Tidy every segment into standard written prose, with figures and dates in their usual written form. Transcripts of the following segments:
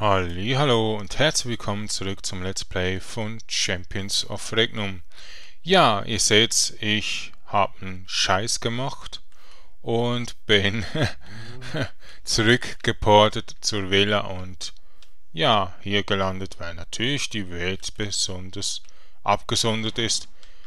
Hallo und herzlich willkommen zurück zum Let's Play von Champions of Regnum. Ja, ihr seht, ich habe einen Scheiß gemacht und bin zurückgeportet zur Villa und ja, hier gelandet, weil natürlich die Welt besonders abgesondert ist.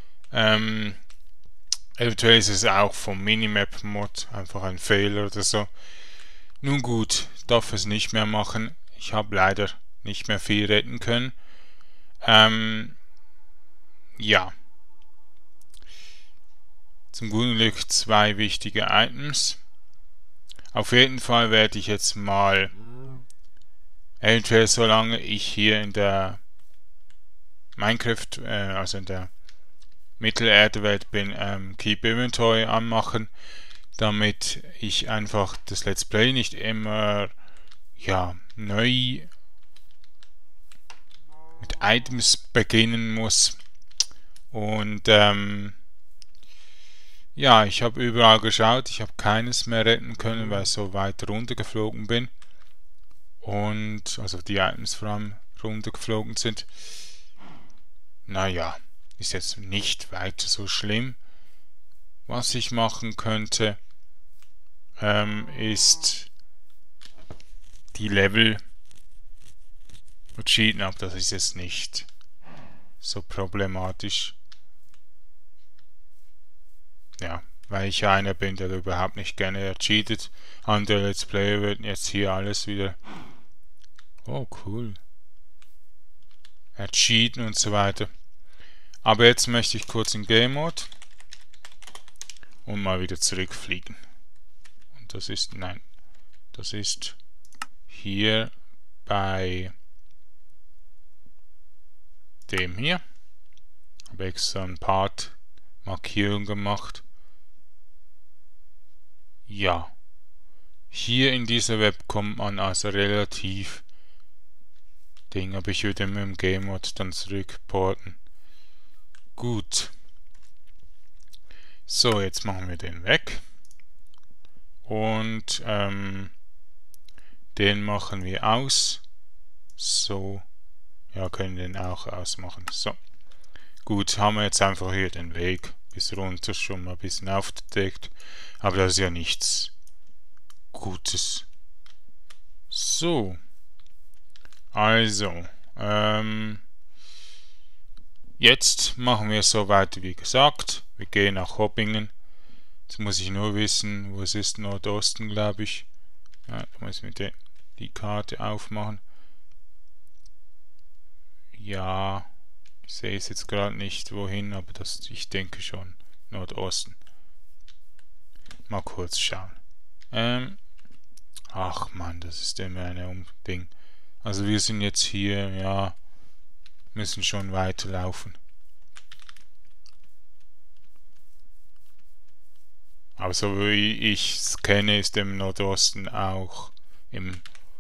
Eventuell ist es auch vom Minimap-Mod einfach ein Fehler oder so. Nun gut, darf es nicht mehr machen. Ich habe leider nicht mehr viel retten können. Ja. Zum guten Glück zwei wichtige Items. Auf jeden Fall werde ich jetzt mal, eventuell solange ich hier in der Minecraft, also in der Mittelerde-Welt bin, Keep Inventory anmachen, damit ich einfach das Let's Play nicht immer, ja, neu mit Items beginnen muss. Und ja, ich habe überall geschaut, ich habe keines mehr retten können, weil ich so weit runtergeflogen bin. Und also die Items vor allem runtergeflogen sind. Naja, ist jetzt nicht weiter so schlimm. Was ich machen könnte, ist die Level cheaten, aber das ist jetzt nicht so problematisch. Ja, weil ich einer bin, der überhaupt nicht gerne cheatet. Andere Let's Player würden jetzt hier alles wieder... Oh, cool. Cheaten und so weiter. Aber jetzt möchte ich kurz in Game Mode und mal wieder zurückfliegen. Und das ist, nein, das ist hier bei dem hier. Habe extra ein Part Markierung gemacht. Ja, hier in dieser Web kommt man also relativ Ding, aber ich würde mit dem Game Mode dann zurückporten. Gut. So, jetzt machen wir den weg. Und den machen wir aus. So. Ja, können den auch ausmachen. So. Gut, haben wir jetzt einfach hier den Weg bis runter schon mal ein bisschen aufgedeckt. Aber das ist ja nichts Gutes. So. Also. Jetzt machen wir so weiter wie gesagt. Wir gehen nach Hoppingen. Jetzt muss ich nur wissen, wo es ist. Nordosten, glaube ich. Ja, da muss ich die Karte aufmachen. Ja, ich sehe es jetzt gerade nicht wohin, aber das, ich denke schon Nordosten. Mal kurz schauen. Ach man, das ist immer ein Ding. Also wir sind jetzt hier, ja, müssen schon weiterlaufen. Aber so wie ich es kenne, ist im Nordosten auch im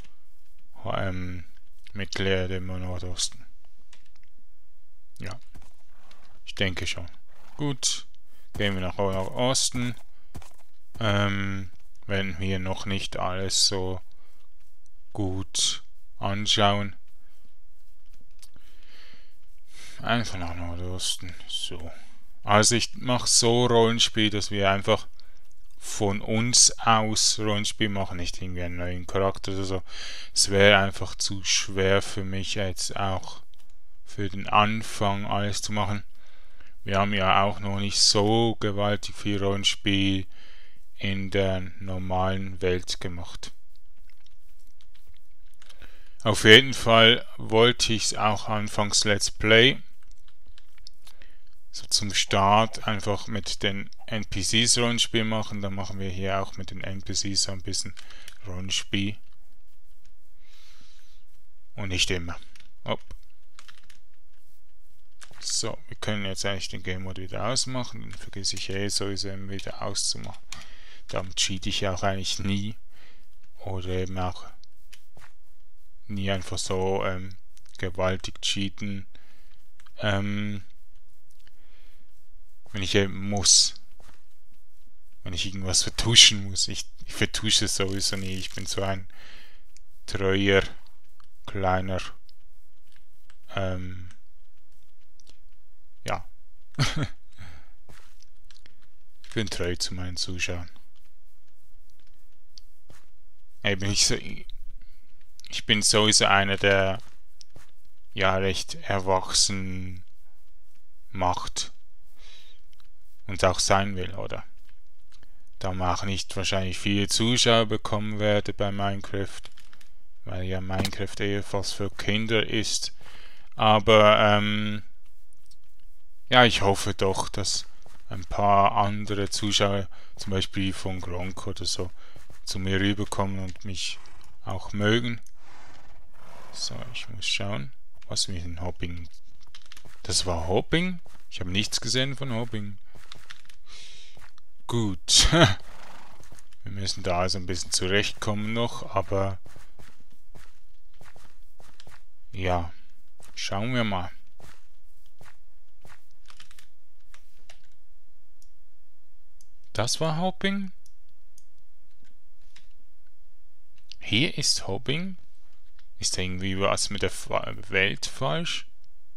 Mittelerde im Nordosten. Ja, ich denke schon. Gut, gehen wir nach Osten. Wenn wir noch nicht alles so gut anschauen. Einfach nach Nordosten. So. Also ich mache so Rollenspiel, dass wir einfach von uns aus Rollenspiel machen, nicht irgendwie einen neuen Charakter oder so. Es wäre einfach zu schwer für mich jetzt auch für den Anfang alles zu machen. Wir haben ja auch noch nicht so gewaltig viel Rollenspiel in der normalen Welt gemacht. Auf jeden Fall wollte ich es auch anfangs Let's Play so zum Start einfach mit den NPCs Rollenspiel machen. Dann machen wir hier auch mit den NPCs so ein bisschen Rollenspiel. Und nicht immer. Hopp. So, wir können jetzt eigentlich den Game Mode wieder ausmachen. Dann vergesse ich sowieso immer wieder auszumachen. Damit cheat ich auch eigentlich nie. Oder eben auch nie einfach so gewaltig cheaten. Wenn ich eben muss. Wenn ich irgendwas vertuschen muss. Ich vertusche es sowieso nie. Ich bin so ein treuer kleiner, ja, ich bin treu zu meinen Zuschauern. Eben, ich bin sowieso einer, der ja recht erwachsen macht und auch sein will, oder? Da man auch nicht wahrscheinlich viele Zuschauer bekommen werde bei Minecraft, weil ja Minecraft eher fast für Kinder ist. Aber ja, ich hoffe doch, dass ein paar andere Zuschauer, zum Beispiel von Gronk oder so, zu mir rüberkommen und mich auch mögen. So, ich muss schauen, was wir in Hopping. Das war Hopping? Ich habe nichts gesehen von Hopping. Gut. Wir müssen da also ein bisschen zurechtkommen noch, aber ja, schauen wir mal. Das war Hopping. Hier ist Hopping. Ist da irgendwie was mit der Welt falsch?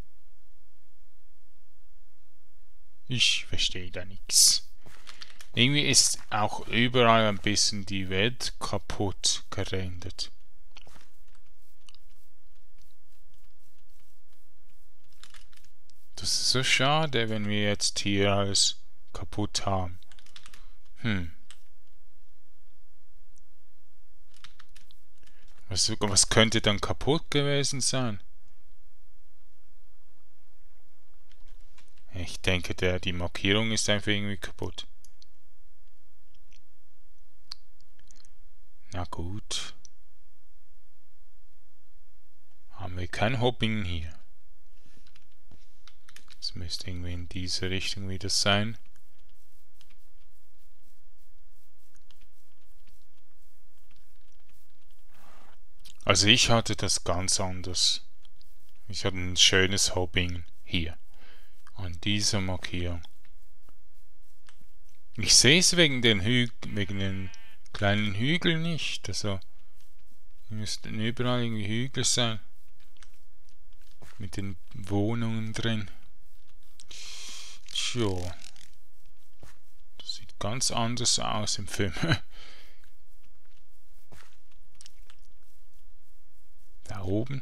Ich verstehe da nichts. Irgendwie ist auch überall ein bisschen die Welt kaputt gerendert. Das ist so schade, wenn wir jetzt hier alles kaputt haben. Was könnte dann kaputt gewesen sein? Ich denke, die Markierung ist einfach irgendwie kaputt. Na gut. Haben wir kein Hopping hier. Das müsste irgendwie in diese Richtung wieder sein. Also ich hatte das ganz anders. Ich hatte ein schönes Hopping hier. An dieser Markierung. Ich sehe es wegen den kleinen Hügeln nicht. Also müssten überall irgendwie Hügel sein. Mit den Wohnungen drin. Tja. Das sieht ganz anders aus im Film. Da oben.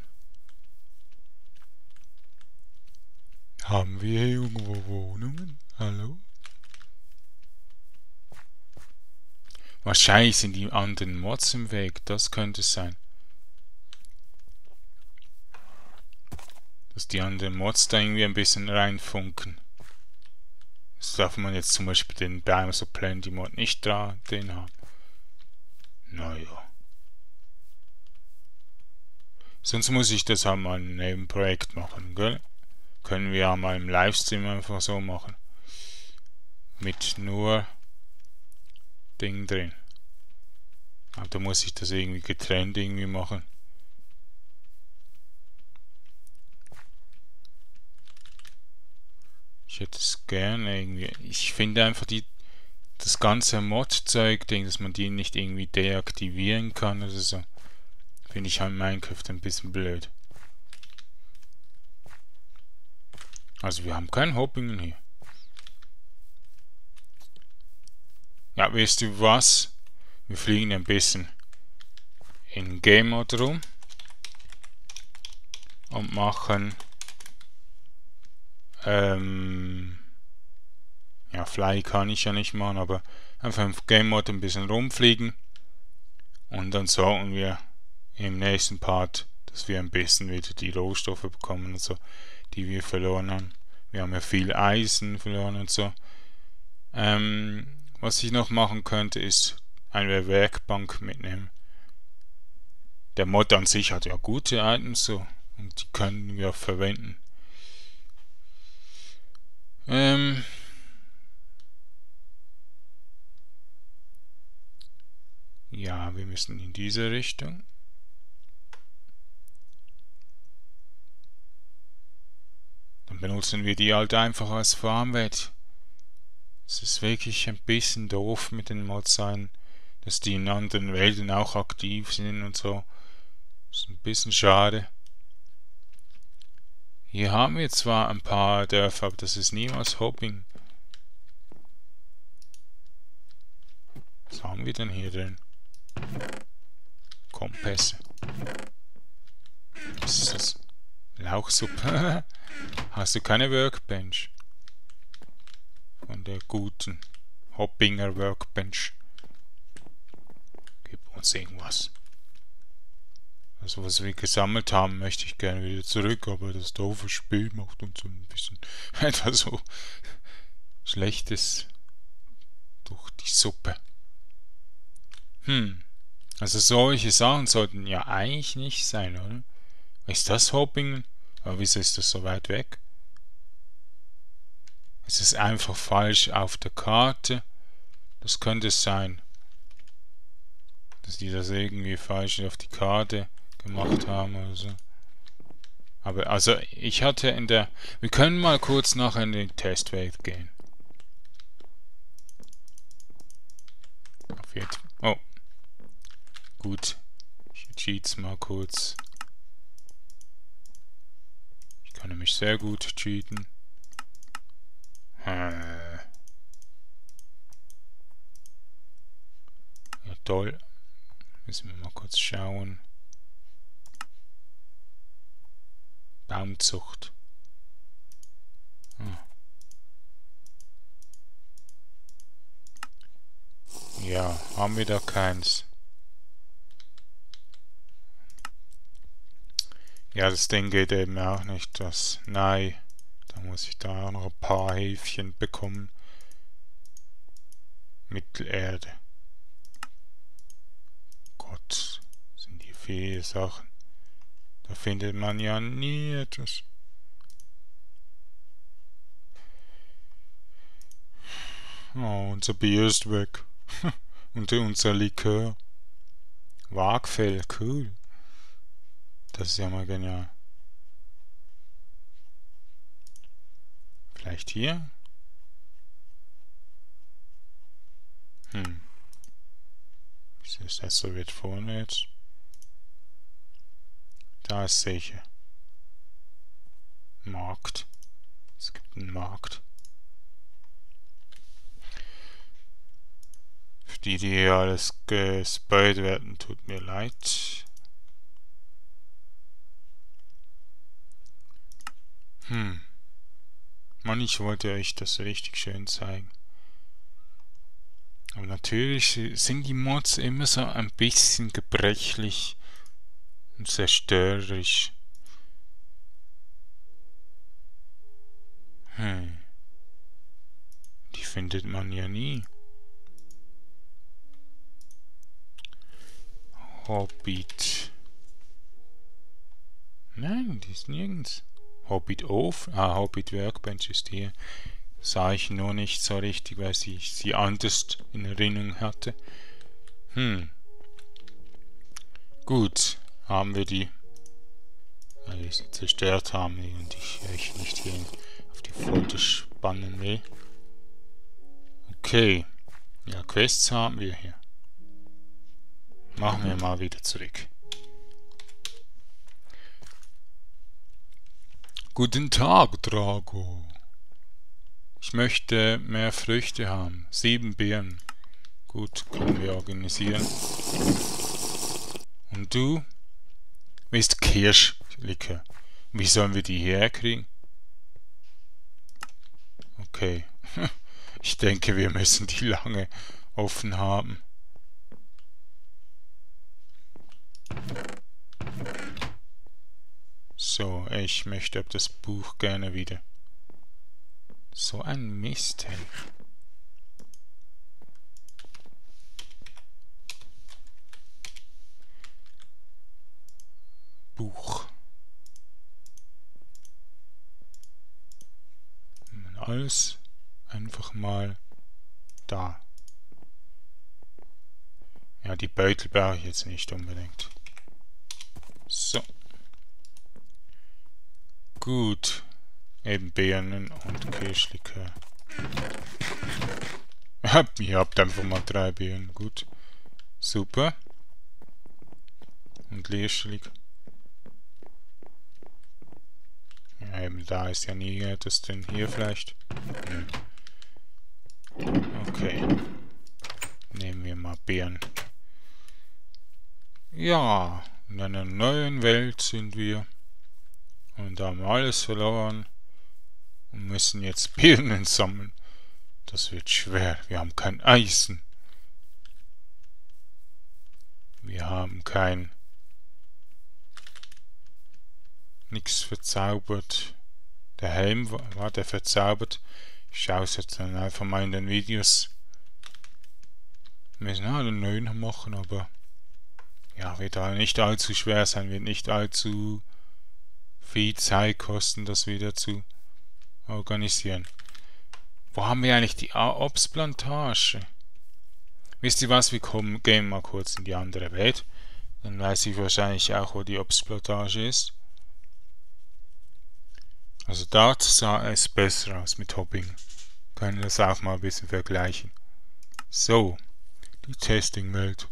Haben wir hier irgendwo Wohnungen? Hallo? Wahrscheinlich sind die anderen Mods im Weg. Das könnte es sein. Dass die anderen Mods da irgendwie ein bisschen reinfunken. Das darf man jetzt zum Beispiel den Biomes of Plenty Mod nicht drin haben. Naja. Sonst muss ich das halt mal in einem Projekt machen, gell? Können wir ja mal im Livestream einfach so machen. Mit nur Ding drin. Aber da muss ich das irgendwie getrennt irgendwie machen. Ich hätte es gerne irgendwie. Ich finde einfach das ganze Mod-Zeug, dass man die nicht irgendwie deaktivieren kann oder so. Finde ich halt Minecraft ein bisschen blöd. Also wir haben kein Hopping hier. Ja, weißt du was? Wir fliegen ein bisschen in Game Mode rum und machen ja, Fly kann ich ja nicht machen, aber einfach im Game Mode ein bisschen rumfliegen und dann sorgen wir im nächsten Part, dass wir ein bisschen wieder die Rohstoffe bekommen und so, die wir verloren haben. Wir haben ja viel Eisen verloren und so. Was ich noch machen könnte, ist eine Werkbank mitnehmen. Der Mod an sich hat ja gute Items so und die können wir verwenden. Ja, wir müssen in diese Richtung. Dann benutzen wir die halt einfach als Farmwelt. Es ist wirklich ein bisschen doof mit den Mods sein, dass die in anderen Welten auch aktiv sind und so. Ist ein bisschen schade. Hier haben wir zwar ein paar Dörfer, aber das ist niemals Hopping. Was haben wir denn hier drin? Kompässe. Was ist das? Lauchsuppe. Hast du keine Workbench? Von der guten Hoppinger Workbench. Gib uns irgendwas. Also was wir gesammelt haben, möchte ich gerne wieder zurück, aber das doofe Spiel macht uns so ein bisschen etwas so Schlechtes durch die Suppe. Also solche Sachen sollten ja eigentlich nicht sein, oder? Ist das Hoppingen? Aber wieso ist das so weit weg? Es ist einfach falsch auf der Karte. Das könnte es sein. Dass die das irgendwie falsch auf die Karte gemacht haben oder so. Aber also ich hatte in der... Wir können mal kurz nachher in die Testwelt gehen. Auf jetzt. Oh. Gut. Ich cheats mal kurz. Ich kann nämlich sehr gut cheaten. Ja, toll. Müssen wir mal kurz schauen. Baumzucht. Ja, haben wir da keins. Ja, das Ding geht eben auch nicht. Das Nein. Da muss ich da auch noch ein paar Häfchen bekommen. Mittelerde. Gott, sind die viele Sachen. Da findet man ja nie etwas. Oh, unser Bier ist weg. Und unser Likör. Wagfell, cool. Das ist ja mal genial. Vielleicht hier? Wieso ist das so weit vorne jetzt? Da ist sicher. Markt. Es gibt einen Markt. Für die, die hier alles gespoilt werden, tut mir leid. Mann, ich wollte euch das richtig schön zeigen. Aber natürlich sind die Mods immer so ein bisschen gebrechlich und zerstörerisch. Die findet man ja nie. Hobbit. Nein, die ist nirgends. Hobbit Off. Hobbit Workbench ist hier. Sah ich nur nicht so richtig, weil ich sie anders in Erinnerung hatte. Gut, haben wir die, weil wir sie zerstört haben und ich euch nicht hier auf die Folter spannen will. Okay, ja, Quests haben wir hier. Machen wir mal wieder zurück. Guten Tag, Drago. Ich möchte mehr Früchte haben. 7 Beeren. Gut, können wir organisieren. Und du? Willst Kirschlikör? Wie sollen wir die herkriegen? Okay. Ich denke, wir müssen die lange offen haben. So, ich möchte das Buch gerne wieder. So ein Mist, hey. Buch. Alles einfach mal da. Ja, die Beutel brauche ich jetzt nicht unbedingt. So. Gut. Eben Birnen und Kirschlikör. Ihr habt einfach mal 3 Birnen. Gut. Super. Und Kirschlikör. da ist ja nie etwas drin. Hier vielleicht? Nö. Okay. Nehmen wir mal Beeren. Ja, in einer neuen Welt sind wir. Und haben alles verloren. Und müssen jetzt Birnen sammeln. Das wird schwer. Wir haben kein Eisen. Wir haben kein... Nichts verzaubert. Der Helm war der verzaubert. Ich schaue es jetzt dann einfach mal in den Videos. Wir müssen halt einen neuen machen, aber ja, wird halt nicht allzu schwer sein, wird nicht allzu viel Zeit kosten, das wieder zu organisieren. Wo haben wir eigentlich die Obstplantage? Wisst ihr was, wir gehen mal kurz in die andere Welt. Dann weiß ich wahrscheinlich auch, wo die Obstplantage ist. Also dort sah es besser aus mit Hopping. Können das auch mal ein bisschen vergleichen. So, die Testing-Welt.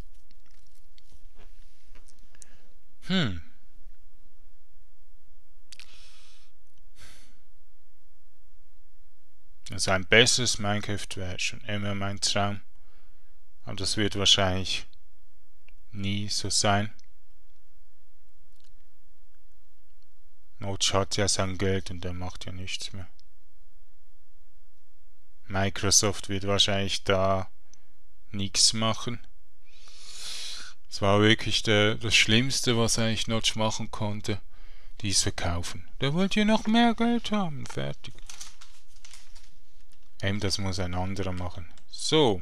Also ein besseres Minecraft wäre schon immer mein Traum. Aber das wird wahrscheinlich nie so sein. Notch hat ja sein Geld und der macht ja nichts mehr. Microsoft wird wahrscheinlich da nichts machen. Es war wirklich das Schlimmste, was eigentlich Notch machen konnte. Dies verkaufen. Der wollte ja noch mehr Geld haben. Fertig. Eben, das muss ein anderer machen. So,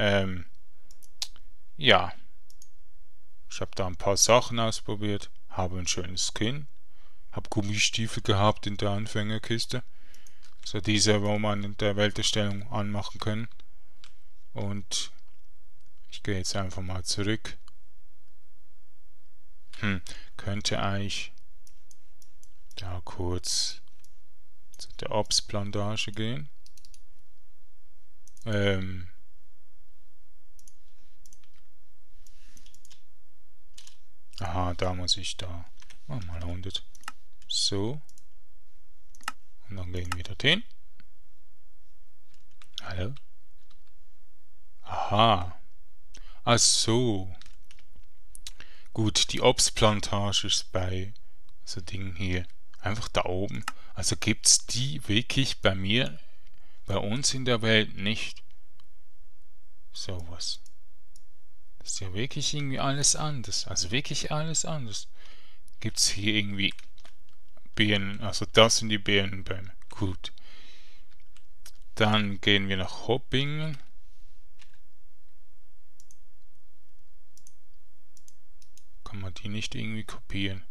ja. Ich habe da ein paar Sachen ausprobiert. Habe einen schönen Skin. Habe Gummistiefel gehabt in der Anfängerkiste. So diese, wo man in der Welterstellung anmachen können. Und ich gehe jetzt einfach mal zurück. Könnte eigentlich da kurz zu der Obstplantage gehen. Aha, da muss ich da mal 100. So. Und dann gehen wir dorthin. Hallo? Aha. Ach so. Gut, die Obstplantage ist bei so Dingen hier. Einfach da oben. Also gibt's die wirklich bei mir, bei uns in der Welt nicht. Sowas. Das ist ja wirklich irgendwie alles anders. Also wirklich alles anders. Gibt's hier irgendwie Birnen, also das sind die Birnenbäume. Gut. Dann gehen wir nach Hoppingen. Kann man die nicht irgendwie kopieren?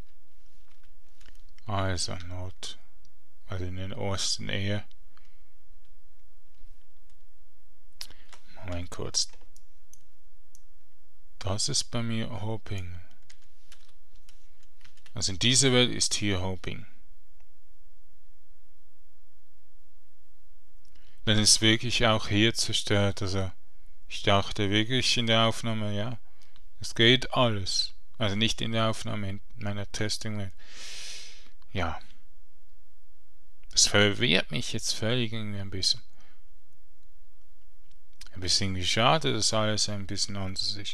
Also also in den Osten eher. Moment kurz. Das ist bei mir Hoppingen. Also in dieser Welt ist hier Hopping. Dann ist wirklich auch hier zerstört. Also ich dachte wirklich in der Aufnahme, ja, es geht alles. Also nicht in der Aufnahme, in meiner Testing-Welt. Ja. Das verwirrt mich jetzt völlig irgendwie ein bisschen. Ein bisschen irgendwie schade, dass alles ein bisschen anders ist.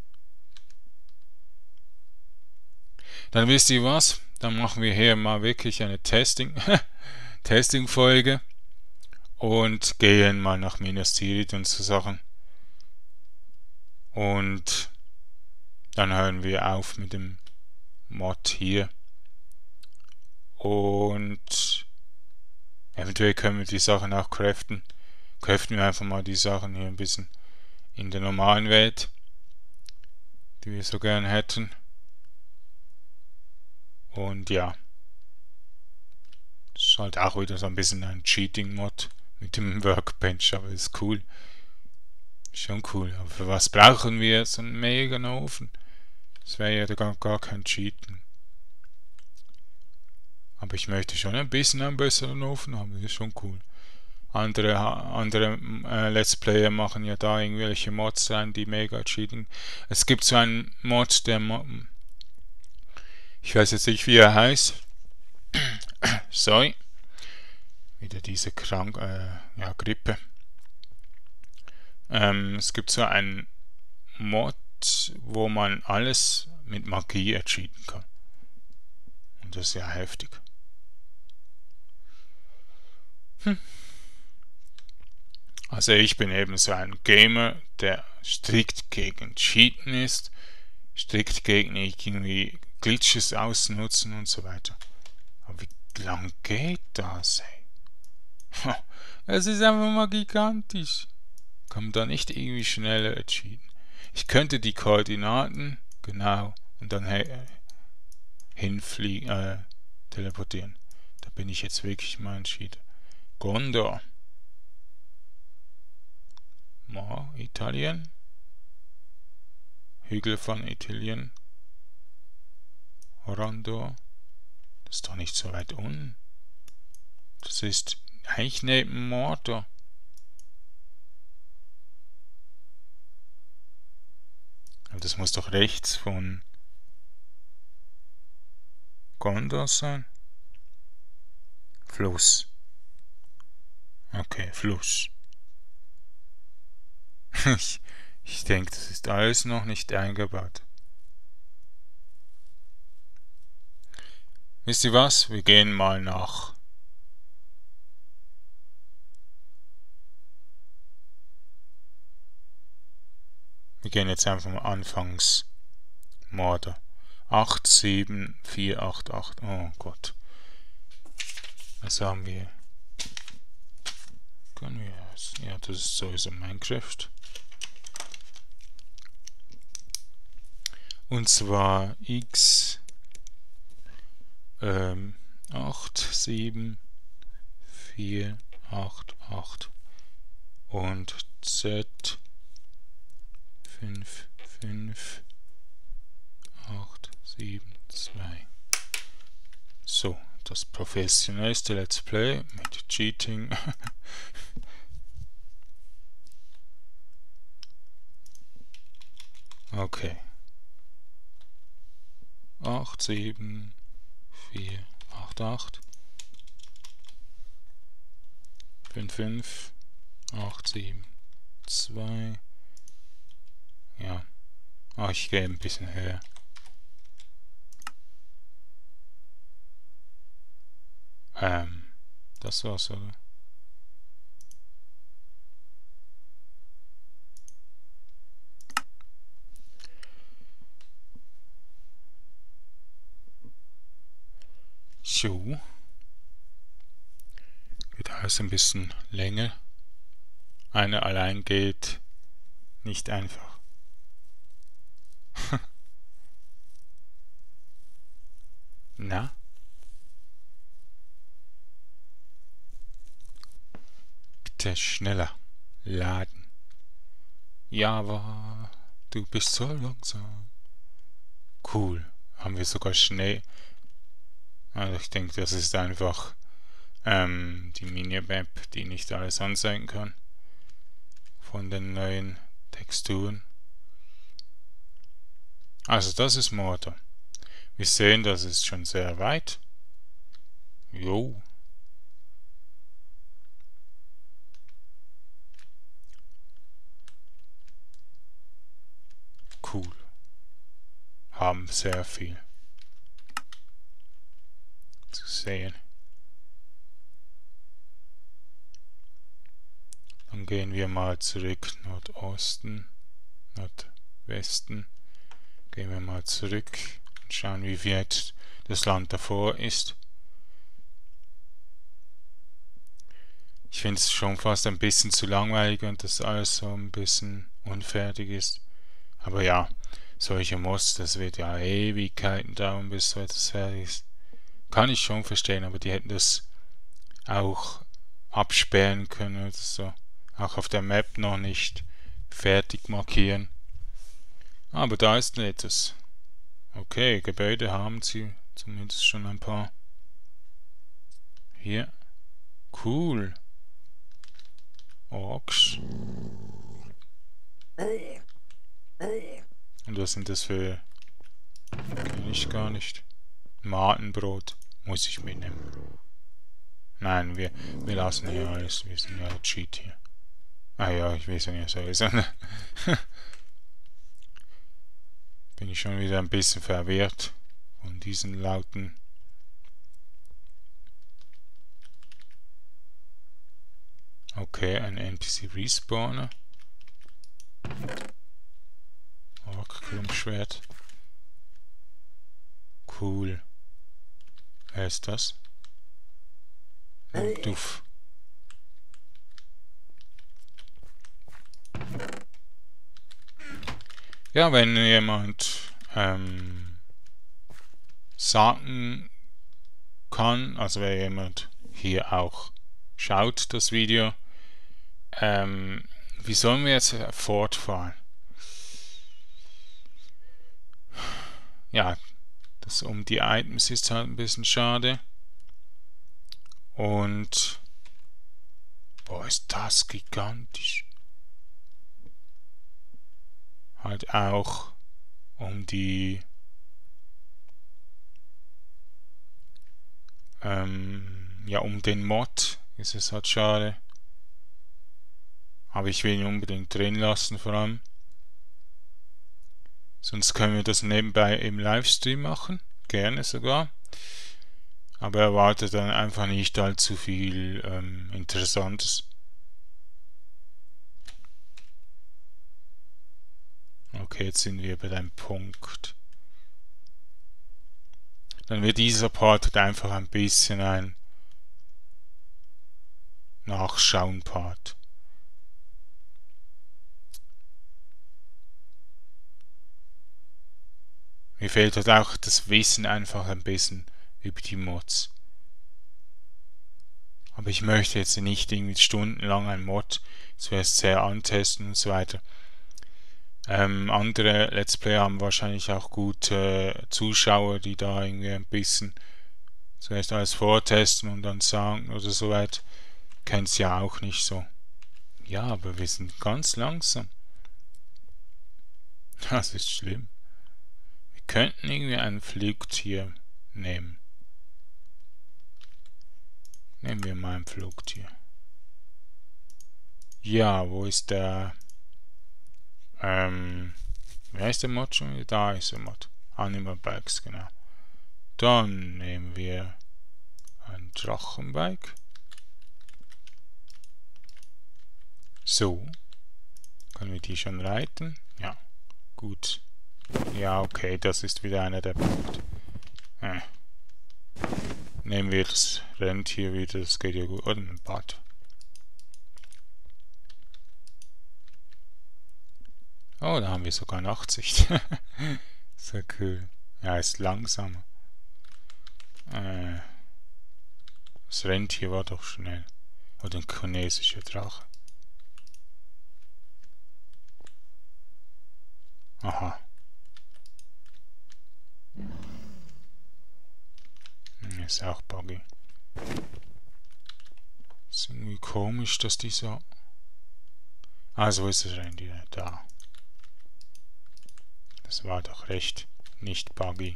Dann wisst ihr was? Dann machen wir hier mal wirklich eine Testing-Folge und gehen mal nach Minas Tirith und so Sachen. Und dann hören wir auf mit dem Mod hier. Und eventuell können wir die Sachen auch craften. Craften wir einfach mal die Sachen hier ein bisschen in der normalen Welt, die wir so gern hätten. Und ja, das ist halt auch wieder so ein bisschen ein Cheating-Mod mit dem Workbench, aber ist cool. Schon cool. Aber für was brauchen wir so einen Meganofen? Das wäre ja gar kein Cheaten. Aber ich möchte schon ein bisschen einen besseren Ofen haben, das ist schon cool. Andere Let's Player machen ja da irgendwelche Mods rein, die mega cheating. Es gibt so einen Mod, ich weiß jetzt nicht, wie er heißt. Sorry. Wieder diese Grippe. Es gibt so einen Mod, wo man alles mit Magie ercheaten kann. Und das ist ja heftig. Also ich bin eben so ein Gamer, der strikt gegen Cheaten ist, strikt gegen irgendwie Glitches ausnutzen und so weiter. Aber wie lang geht das, ey? Es ist einfach mal gigantisch. Kann man da nicht irgendwie schneller cheaten? Ich könnte die Koordinaten, genau, und dann hinfliegen, teleportieren. Da bin ich jetzt wirklich mal entschieden. Gondor. Italien. Hügel von Italien. Orlando. Das ist doch nicht so weit unten. Das ist eigentlich neben Mordor. Aber das muss doch rechts von Gondor sein. Fluss. Okay, Fluss. Ich denke, das ist alles noch nicht eingebaut. Wisst ihr was? Wir gehen mal nach. Wir gehen jetzt einfach mal anfangs Morde. 87488. Oh Gott. Was haben wir? Können wir das? Ja, das ist sowieso Minecraft. Und zwar x 87488 und z 55872. So, das professionellste Let's Play mit Cheating. Okay. 87488 55872. Ja. Ich gehe ein bisschen höher. Das war's, oder? So. Geht alles ein bisschen länger. Eine allein geht nicht einfach. Na? Bitte schneller laden. Java, du bist so langsam. Cool. Haben wir sogar Schnee. Also ich denke, das ist einfach die Minimap, die nicht alles anzeigen kann. Von den neuen Texturen. Also das ist Mordor. Wir sehen, das ist schon sehr weit. Jo. Cool. Haben sehr viel zu sehen. Dann gehen wir mal zurück Nordosten, Nordwesten. Gehen wir mal zurück und schauen, wie weit das Land davor ist. Ich finde es schon fast ein bisschen zu langweilig und dass alles so ein bisschen unfertig ist. Aber ja, solche Mods, das wird ja Ewigkeiten dauern, bis so etwas fertig ist. Kann ich schon verstehen, aber die hätten das auch absperren können oder so. Auch auf der Map noch nicht fertig markieren. Aber da ist etwas. Okay, Gebäude haben sie zumindest schon ein paar. Hier. Cool. Orks. Und was sind das für... Kenn ich gar nicht. Matenbrot. Muss ich mitnehmen. Nein, wir lassen hier alles. Wir sind ja Cheat hier. Ah ja, ich weiß ja sowieso. Bin ich schon wieder ein bisschen verwirrt von diesen Lauten. Okay, ein NPC Respawner. Klumpschwert. Cool. Wer ist das? Duff. Ja, wenn jemand sagen kann, also wenn jemand hier auch schaut, das Video, wie sollen wir jetzt fortfahren? Ja, das um die Items ist halt ein bisschen schade. Und boah, ist das gigantisch. Halt auch um die ja, um den Mod ist es halt schade. Aber ich will ihn unbedingt drin lassen vor allem. Sonst können wir das nebenbei im Livestream machen. Gerne sogar. Aber erwartet dann einfach nicht allzu viel Interessantes. Okay, jetzt sind wir bei dem Punkt. Dann wird dieser Part einfach ein bisschen ein Nachschauen-Part. Mir fehlt halt auch das Wissen einfach ein bisschen über die Mods. Aber ich möchte jetzt nicht irgendwie stundenlang ein Mod zuerst sehr antesten und so weiter. Andere Let's Player haben wahrscheinlich auch gute Zuschauer, die da irgendwie ein bisschen zuerst alles vortesten und dann sagen oder so weiter. Kennt's ja auch nicht so. Ja, aber wir sind ganz langsam. Das ist schlimm. Wir könnten irgendwie ein Flugtier nehmen. Nehmen wir mal ein Flugtier. Ja, wo ist der... wer ist der Mod schon wieder? Da ist der Mod. Animal Bikes, genau. Dann nehmen wir ein Drachenbike. So. Können wir die schon reiten? Ja. Gut. Ja, okay, das ist wieder einer der Punkte. Nehmen wir das Rentier wieder, das geht ja gut. Oder ein Bad. Oh, da haben wir sogar Nachtsicht. Sehr cool. Ja, ist langsamer. Das Rentier war doch schnell. Oder ein chinesischer Drache. Aha. Ist auch buggy. Ist irgendwie komisch, dass die so... Also ist das Rentier da. Das war doch recht nicht buggy.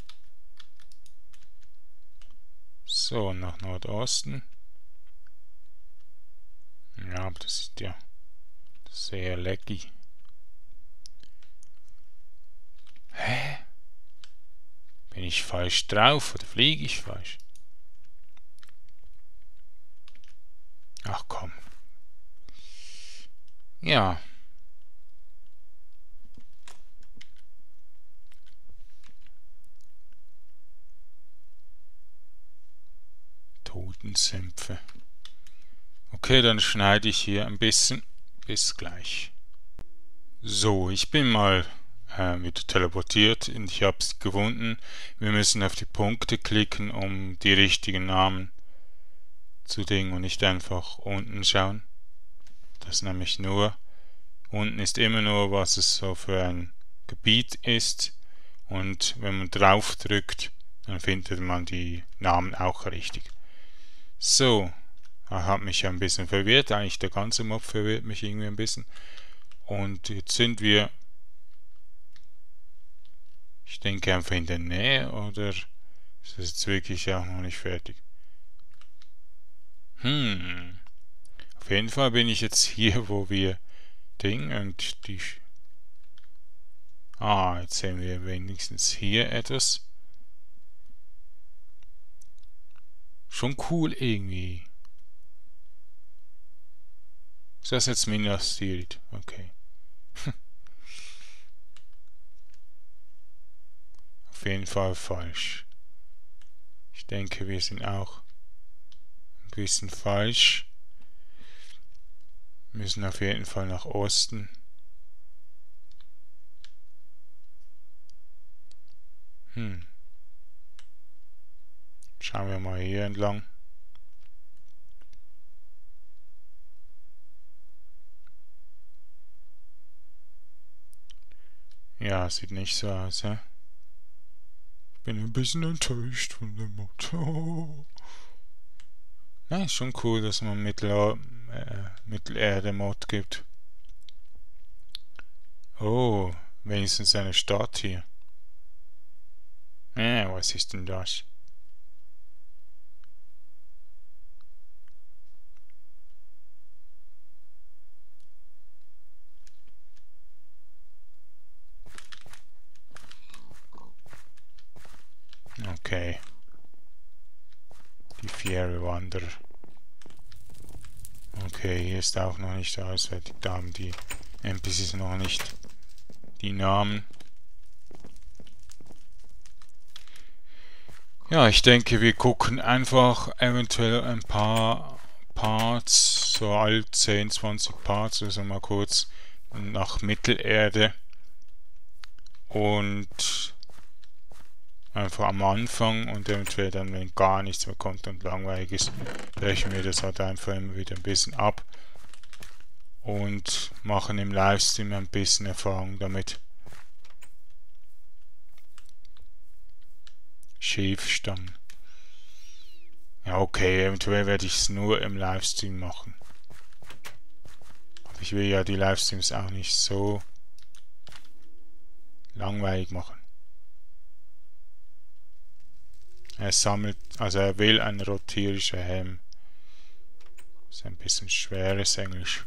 So, nach Nordosten. Ja, aber das ist ja sehr laggy. Hä? Bin ich falsch drauf oder fliege ich falsch? Ach komm. Ja. Totensümpfe. Okay, dann schneide ich hier ein bisschen. Bis gleich. So, ich bin mal wieder teleportiert und ich habe es gefunden. Wir müssen auf die Punkte klicken, um die richtigen Namen zu dingen und nicht einfach unten schauen. Das ist nämlich nur, unten ist immer nur, was es so für ein Gebiet ist, und wenn man drauf drückt, dann findet man die Namen auch richtig. So, hat mich ein bisschen verwirrt, eigentlich der ganze Mob verwirrt mich irgendwie ein bisschen. Und jetzt sind wir, ich denke einfach in der Nähe, oder ist das jetzt wirklich auch noch nicht fertig? Auf jeden Fall bin ich jetzt hier, wo wir Ding und die... jetzt sehen wir wenigstens hier etwas. Schon cool irgendwie. Ist das jetzt Minas Tirith? Okay. Auf jeden Fall falsch. Ich denke, wir sind auch ein bisschen falsch. Wir müssen auf jeden Fall nach Osten. Schauen wir mal hier entlang. Ja, sieht nicht so aus, ja? Ich bin ein bisschen enttäuscht von dem Mod. Na, ist schon cool, dass man Mittelerde-Mod gibt. Oh, wenigstens eine Stadt hier. Was ist denn das? Okay. Die Fiere Wanderer. Okay, hier ist auch noch nicht auswertig. Da haben die NPCs noch nicht die Namen. Ja, ich denke, wir gucken einfach eventuell ein paar Parts, so all 10, 20 Parts, also mal kurz nach Mittelerde. Und einfach am Anfang und eventuell dann, wenn gar nichts mehr kommt und langweilig ist, brechen wir das halt einfach immer wieder ein bisschen ab und machen im Livestream ein bisschen Erfahrung damit. Schäfstangen. Ja, okay, eventuell werde ich es nur im Livestream machen. Aber ich will ja die Livestreams auch nicht so langweilig machen. Er sammelt, also er will ein rotierischer Helm. Das ist ein bisschen schweres Englisch.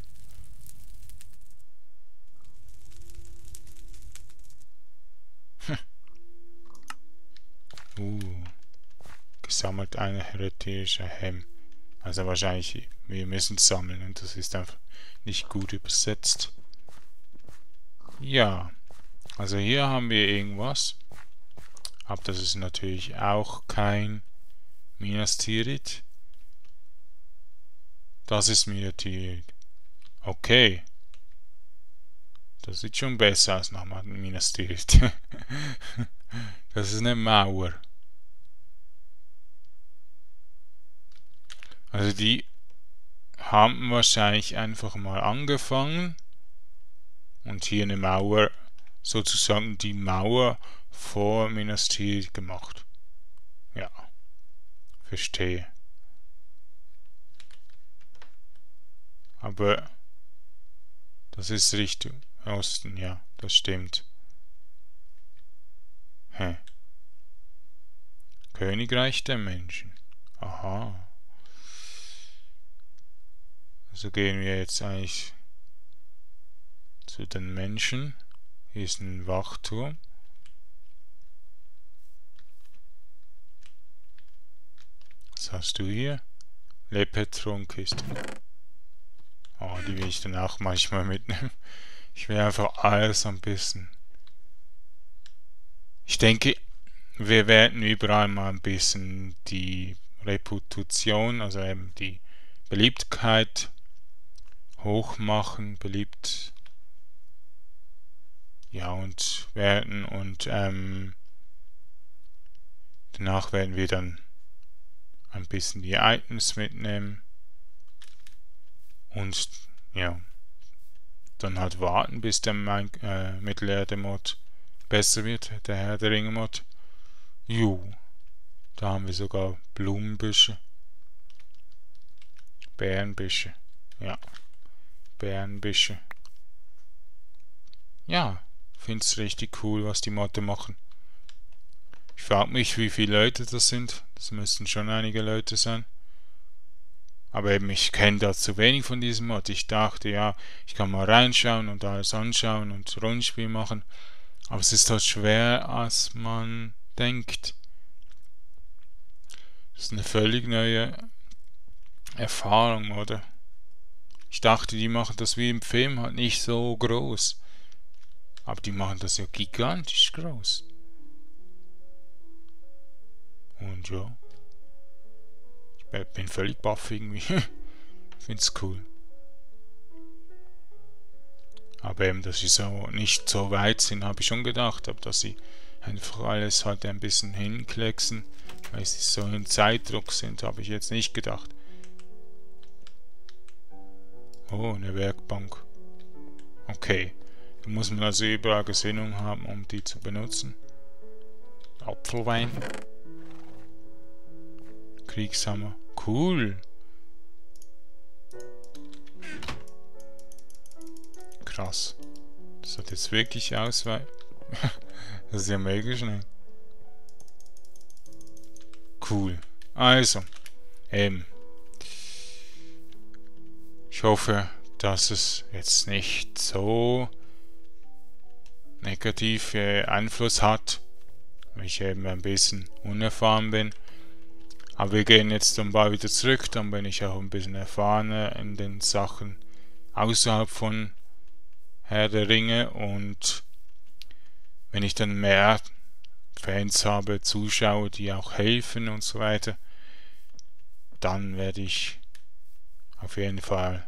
Gesammelt ein rotierischer Helm. Also wahrscheinlich, wir müssen sammeln und das ist einfach nicht gut übersetzt. Ja, also hier haben wir irgendwas. Aber das ist natürlich auch kein Minas Tirith. Das ist Minas Tirith. Okay. Das sieht schon besser aus nach Minas Tirith. Das ist eine Mauer. Also die haben wahrscheinlich einfach mal angefangen und hier eine Mauer, sozusagen die Mauer vor Minas Tirith gemacht. Ja, verstehe. Aber das ist Richtung Osten, ja, das stimmt. Königreich der Menschen. Aha. Also gehen wir jetzt eigentlich zu den Menschen. Hier ist ein Wachturm. Was hast du hier? Lepetron-Kiste. Oh, die will ich dann auch manchmal mitnehmen. Ich will einfach alles ein bisschen. Ich denke, wir werden überall mal ein bisschen die Reputation, also eben die Beliebtheit hochmachen, beliebt. Ja, und werden und danach werden wir dann ein bisschen die Items mitnehmen und ja, dann halt warten, bis der Mittelerde-Mod besser wird, der Herr der Ringe-Mod. Da haben wir sogar Blumenbüsche. Bärenbüsche. Ja, Bärenbüsche. Ja, finde es richtig cool, was die Modde machen. Ich frage mich, wie viele Leute das sind. Das müssten schon einige Leute sein. Aber eben, ich kenne da zu wenig von diesem Mod. Ich dachte, ja, ich kann mal reinschauen und alles anschauen und Rollenspiel machen. Aber es ist halt schwer, als man denkt. Das ist eine völlig neue Erfahrung, oder? Ich dachte, die machen das wie im Film halt nicht so groß. Aber die machen das ja gigantisch groß. Und ja, ich bin völlig baff irgendwie. Find's cool. Aber eben, dass sie so nicht so weit sind, habe ich schon gedacht. Aber dass sie einfach alles halt ein bisschen hinklecksen, weil sie so in Zeitdruck sind, habe ich jetzt nicht gedacht. Oh, eine Werkbank. Okay. Da muss man also überall Gesinnung haben, um die zu benutzen. Apfelwein. Kriegshammer. Cool. Krass. Das hat jetzt wirklich Ausweis. Das ist ja mega schnell. Cool. Also, ich hoffe, dass es jetzt nicht so negative Einfluss hat, weil ich eben ein bisschen unerfahren bin. Aber wir gehen jetzt dann bald wieder zurück, dann bin ich auch ein bisschen erfahrener in den Sachen außerhalb von Herr der Ringe, und wenn ich dann mehr Fans habe, Zuschauer, die auch helfen und so weiter, dann werde ich auf jeden Fall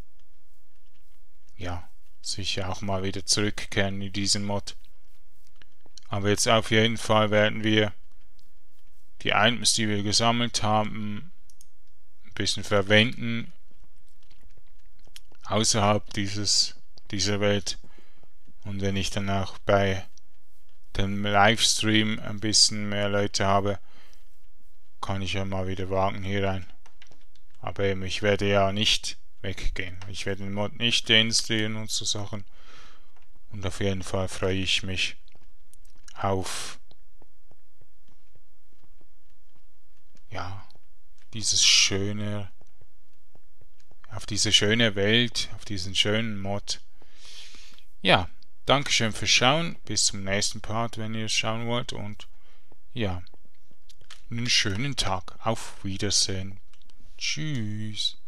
sicher auch mal wieder zurückkehren in diesen Mod. Aber jetzt auf jeden Fall werden wir die Items, die wir gesammelt haben, ein bisschen verwenden außerhalb dieser Welt. Und wenn ich dann auch bei dem Livestream ein bisschen mehr Leute habe, kann ich ja mal wieder wagen hier rein. Aber eben, ich werde ja nicht weggehen. Ich werde den Mod nicht deinstallieren und so Sachen. Und auf jeden Fall freue ich mich auf diese schöne Welt, auf diesen schönen Mod. Ja, Dankeschön fürs Schauen. Bis zum nächsten Part, wenn ihr es schauen wollt. Und ja, einen schönen Tag. Auf Wiedersehen. Tschüss.